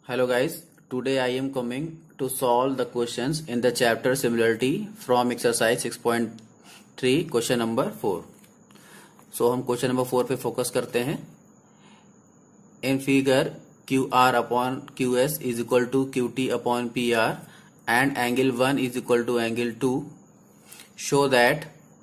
Hello guys, today I am coming to solve the questions in the chapter similarity from exercise 6.3 question number 4. So हम question number 4 पे focus करते हैं. In figure QR upon QS is equal to QT upon PR and angle 1 is equal to angle 2. Show that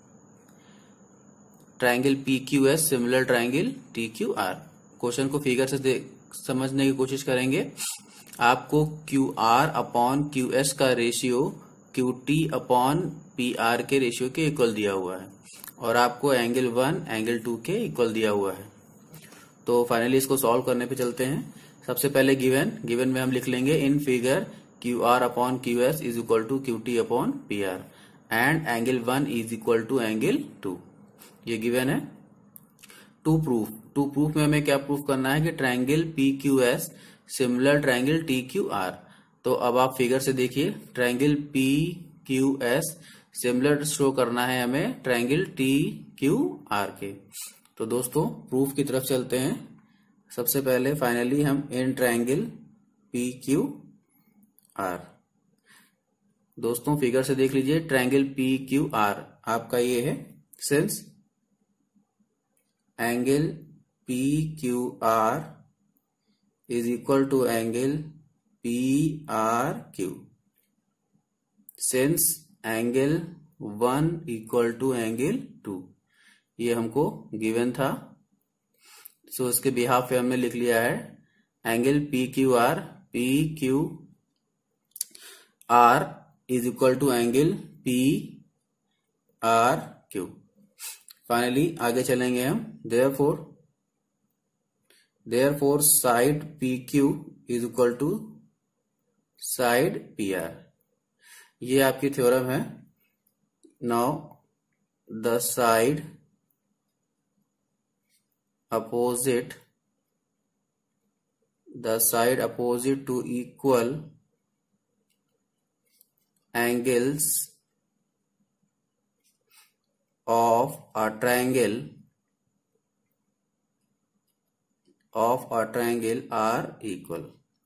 triangle PQS similar triangle TQR. Question को figure से समझने की कोशिश करेंगे. आपको QR अपॉन QS का रेशियो QT अपॉन PR के रेशियो के इक्वल दिया हुआ है और आपको एंगल 1 एंगल 2 के इक्वल दिया हुआ है. तो फाइनली इसको सॉल्व करने पे चलते हैं. सबसे पहले गिवन में हम लिख लेंगे in figure QR upon QS is equal to QT upon PR and angle 1 is equal to angle 2. ये गिवन है. टू प्रूफ में हमें क्या प्रूफ करना है कि triangle PQS similar triangle TQR. तो अब आप फिगर से देखिए ट्रायंगल PQS सिमिलर शो करना है हमें ट्रायंगल TQR के. तो दोस्तों प्रूफ की तरफ चलते हैं. सबसे पहले फाइनली हम इन ट्रायंगल PQR. दोस्तों फिगर से देख लीजिए ट्रायंगल PQR आपका ये है. Since angle PQR is equal to angle PRQ. Since angle 1 equal to angle 2. ये हमको गिवन था. सो इसके बिहाफ पे हमने लिख लिया है angle PQR is equal to angle PRQ. Finally आगे चलेंगे हम. Therefore side PQ is equal to side PR. ये आपकी थ्योरम है. Now the side opposite to equal angles of a triangle are equal.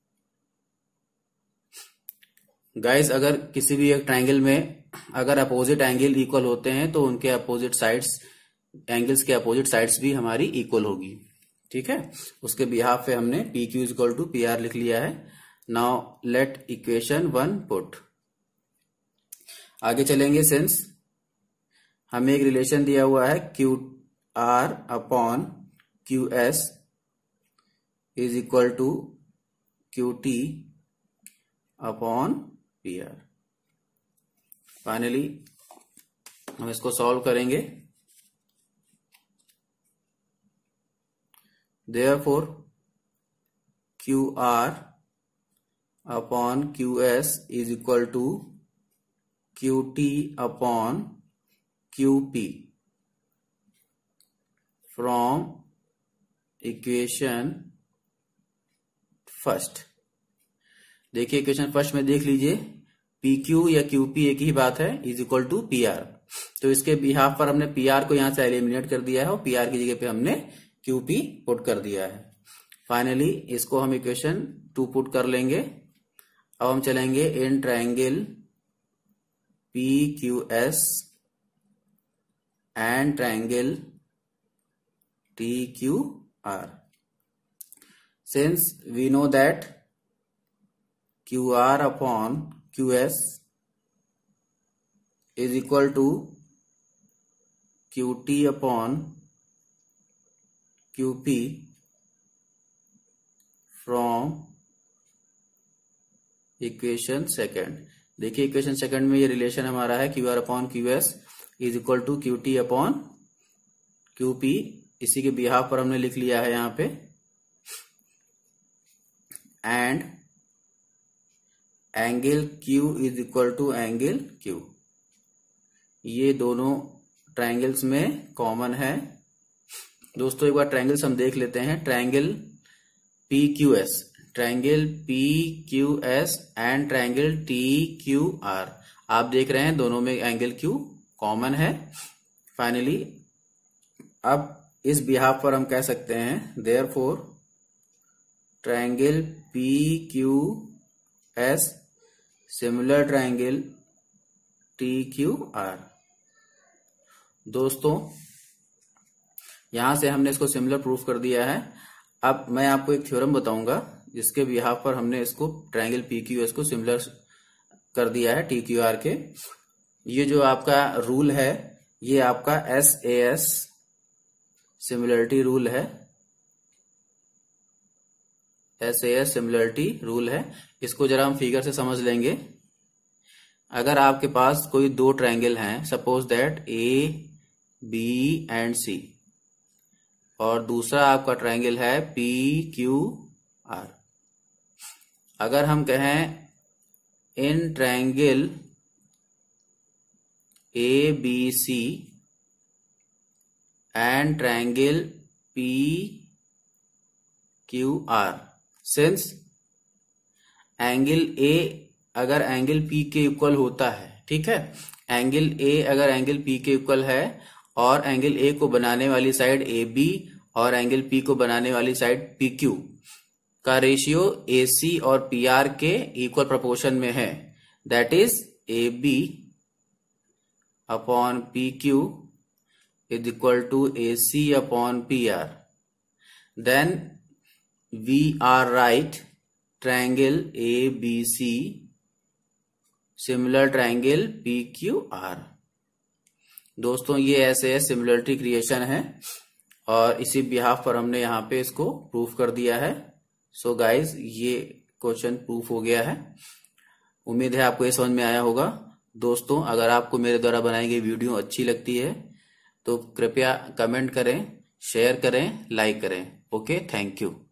Guys अगर किसी भी एक ट्रायंगल में अगर अपोजिट एंगल इक्वल होते हैं तो उनके अपोजिट साइड्स एंगल्स के अपोजिट साइड्स भी हमारी इक्वल होगी. ठीक है. उसके बिहाफ पे हमने PQ is equal to PR लिख लिया है. Now let equation 1 put. आगे चलेंगे. सिंस हमें एक रिलेशन दिया हुआ है QR upon QS is equal to QT upon PR. Finally हम इसको सॉल्व करेंगे. Therefore QR upon QS is equal to QT upon QP from equation first. देखिए इक्वेशन फर्स्ट में देख लीजिए PQ या QP एक ही बात है इज इक्वल टू PR. तो इसके बिहाफ पर हमने PR को यहां से एलिमिनेट कर दिया है और PR की जगह पे हमने QP पुट कर दिया है. फाइनली इसको हम इक्वेशन 2 पुट कर लेंगे. अब हम चलेंगे in triangle PQS and triangle TQR. Since we know that QR upon QS is equal to QT upon QP from equation second. देखिए इक्वेशन सेकंड में ये रिलेशन हमारा है QR upon QS is equal to QT upon QP. इसी के behalf पर हमने लिख लिया है यहां पे and angle Q is equal to angle Q. ये दोनों ट्रायंगल्स में कॉमन है. दोस्तों एक बार ट्रायंगल्स हम देख लेते हैं. Triangle PQS and triangle TQR. आप देख रहे हैं दोनों में एंगल Q कॉमन है. फाइनली अब इस बिहाफ पर हम कह सकते हैं therefore triangle P Q S similar triangle T Q R. दोस्तों यहां से हमने इसको सिमिलर प्रूफ कर दिया है। अब मैं आपको एक थ्योरम बताऊंगा जिसके बिहाफ पर हमने इसको ट्रायंगल पी क्यू एस को सिमिलर कर दिया है टी क्यू आर के। ये जो आपका रूल है ये आपका SAS सिमिलरिटी रूल है। SAS सिमिलरिटी रूल है। इसको जरा हम फिगर से समझ लेंगे। अगर आपके पास कोई दो ट्रायंगल हैं, suppose that AB and C, और दूसरा आपका ट्रायंगल है PQR। अगर हम कहें in triangle ABC and triangle PQR, since angle A अगर एंगल P के इक्वल होता है, ठीक है, एंगल A अगर एंगल P के इक्वल है और एंगल A को बनाने वाली साइड AB और एंगल P को बनाने वाली साइड PQ का रेशियो AC और PR के इक्वल प्रोपोर्शन में है, that is AB upon PQ is equal to AC upon PR, then we are right triangle ABC similar triangle PQR। दोस्तों ये SAS सिमिलरिटी क्रिएशन है और इसी बिहाफ पर हमने यहाँ पे इसको प्रूफ कर दिया है। सो गाइज ये क्वेश्चन प्रूफ हो गया है। उम्मीद है आपको ये समझ में आया होगा। दोस्तों अगर आपको मेरे द्वारा बनाई गई वीडियो अच्छी लगती है तो कृपया कमेंट करें, शेयर करें, लाइक करें। Okay, thank you.